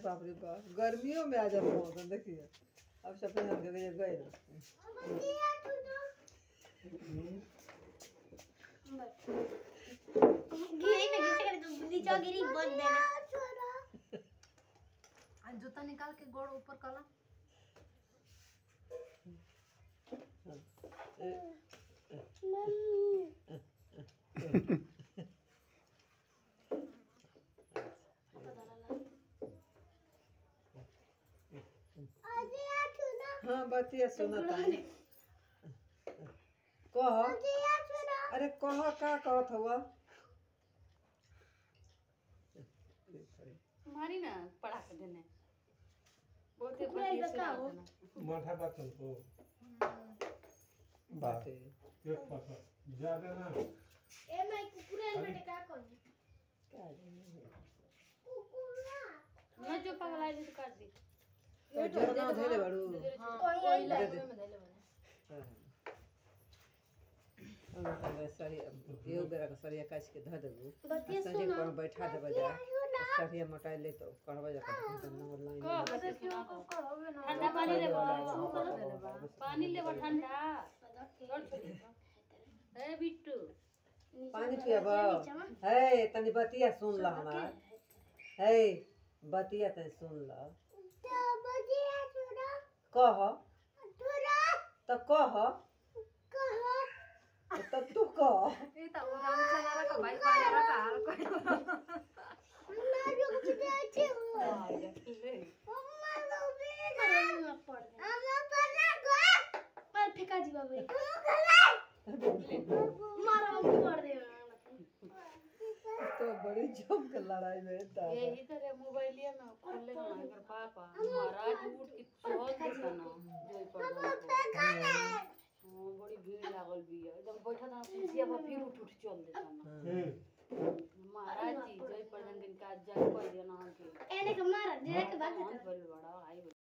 बाप रे बाप गर्मियों में आ जाता मौसम देखिए अब सफेद रंग के गए ना गिरी ना गिरी कर तो नीचे गिरी बंद देना आज जूता निकाल के गोड़ ऊपर काला हाँ बतिया सुना तानी कह अरे कह का कहत हुआ मारी ना पढ़ा के देने बहुत ही बढ़िया से माथा बात को बात एक पासा ज्यादा ना ए मैं कुकुरा बेटे का कर कुकुरा मैं जो पगला है तो कर दी तो जरना धैले बाड़ू हां कोई लाइन में धैले बने हां सही एगो बेरा के सरिया काट के ध देबू बतिया सही पर बैठा देबा जा सरिया मोटाई ले तो करबा जा नंबर लाइन ठंडा पानी ले पानी ले ठंडा ए बिट्टू पानी पियाबा हे तनी बतिया सुन ल हमार हे बतिया तनी सुन ल कह तो कह तो तू कह ये तो राम चला का भाई पाला का हाल कोई ना रुक जाते हो मम्मा लो भी ना पड़ हम पढ़ना को पर फेंका जी बाबू मारा हम पड़ दे तो बड़ी जम के लड़ाई में था यही तरह मोबाइल लिया ना खोले ना अगर पापा महाराज उठ के चल देता ना जोई पर हां बड़ी भीड़ लागल भी है एकदम बैठा था कुर्सिया पर फिर उठ चल देता ना